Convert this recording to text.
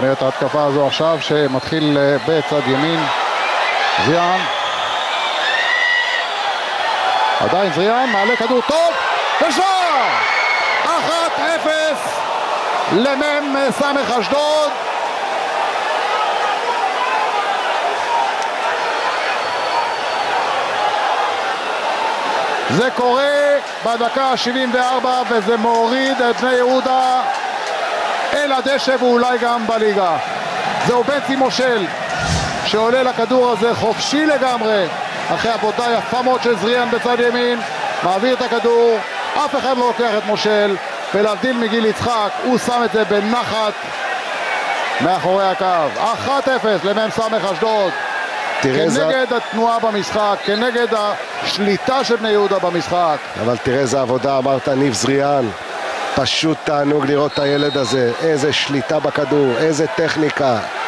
בוא נראה את ההתקפה הזו עכשיו שמתחיל בצד ימין. זריאן. עדיין זריאן, מעלה כדור טוב, ושער! 1-0 למ"ם סמך אשדוד. זה קורה בדקה ה-74 וזה מוריד את בני יהודה אל הדשא ואולי גם בליגה. זהו בנצי מושל שעולה לכדור הזה חופשי לגמרי אחרי עבודה יפה מאוד של זריאן בצד ימין, מעביר את הכדור, אף אחד לא לוקח את מושל, ולהבדיל מגיל יצחק הוא שם את זה בנחת מאחורי הקו. 1-0 למ"ם סמך אשדוד. כנגד התנועה במשחק, כנגד השליטה של בני יהודה במשחק. אבל תראה איזה עבודה, אמרת ניב זריאן, פשוט תענוג לראות את הילד הזה, איזה שליטה בכדור, איזה טכניקה,